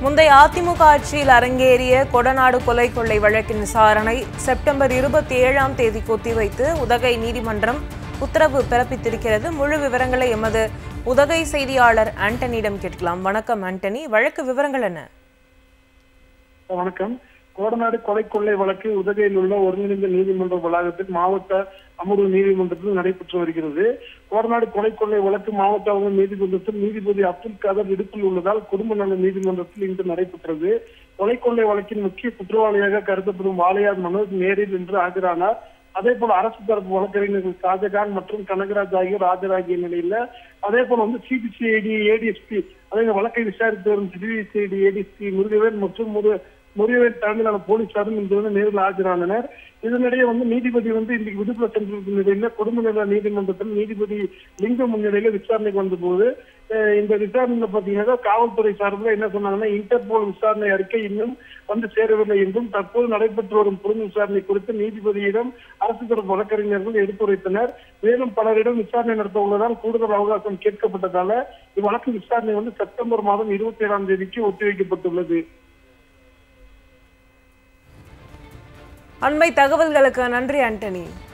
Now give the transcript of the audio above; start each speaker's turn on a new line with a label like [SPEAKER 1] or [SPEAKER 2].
[SPEAKER 1] முந்தைய அதிமுக ஆட்சியில் அரங்கேறிய கொடநாடு கொலை கொள்ளை வழக்கின் விசாரணை செப்டம்பர் 27ஆம் தேதிக்கு ஒத்திவைத்து உதகை நீதிமன்றம் உத்தரவு பிறப்பித்திருக்கிறது. முழு விவரங்களை எமது உதகை செய்தியாளர் ஆண்டனியிடம் கேட்கலாம். வணக்கம் ஆண்டனி, வழக்கு விவரங்கள் என்ன?
[SPEAKER 2] வணக்கம். கோடநாடு கொலை கொள்ளை வழக்கு உதகையில் உள்ள ஒருங்கிணைந்த நீதிமன்ற வளாகத்தில் மாவட்ட அமர்வு நீதிமன்றத்தில் நடைபெற்று வருகிறது. கோடநாடு கொலை கொள்ளை வழக்கு மாவட்ட அமர்வு நீதிமன்றத்தில் நீதிபதி அப்துல் காதர் விடுப்பில் உள்ளதால் குடும்ப நல நீதிமன்றத்தில் இன்று நடைபெற்றது. கொலை கொள்ளை வழக்கின் முக்கிய குற்றவாளியாக கருதப்படும் வாளையார் மனோஜ் நேரில் இன்று ஆஜரானார். அதே போல அரசு தரப்பு வழக்கறிஞர்கள் ஷாஜகான் மற்றும் கனகராஜ் ஆகியோர் ஆஜராகிய நிலையில அதே போல சிபிசிஐடி ஏடிஎஸ்பி அதே வழக்கை விசாரித்து வரும் சிபிசிஐடி ஏடிஎஸ்பி முருகவேல் மற்றும் முருகவேல் தலைமையிலான போலீசாரும் இன்று நேரில் ஆஜரானனர். இதனிடையே நீதிபதி இன்னைக்கு விடுதலை சென்றிருக்கும் நிலையில குடும்ப நல நீதிமன்றத்தில் நீதிபதி லிங்கம் முன்னிலையில விசாரணைக்கு வந்தபோது இந்த விசாரணையில பாத்தீங்கன்னா காவல்துறை சார்பில் என்ன சொன்னாங்கன்னா, இன்டர்போல் விசாரணை அறிக்கை இன்னும் சேரவில்லை என்றும் தற்போது நடைபெற்று வரும் புலன் விசாரணை குறித்து நீதிபதியிடம் அரசு தரப்பு வழக்கறிஞர்கள் எடுத்துரைத்தனர். மேலும் பலரிடம் விசாரணை நடத்த உள்ளதால் கூடுதல் அவகாசம் கேட்கப்பட்டதால இவ்வழக்கு விசாரணை செப்டம்பர் மாதம் 27ஆம் தேதிக்கு ஒத்திவைக்கப்பட்டுள்ளது.
[SPEAKER 1] அண்மை தகவல்களுக்கு நன்றி ஆண்டனி.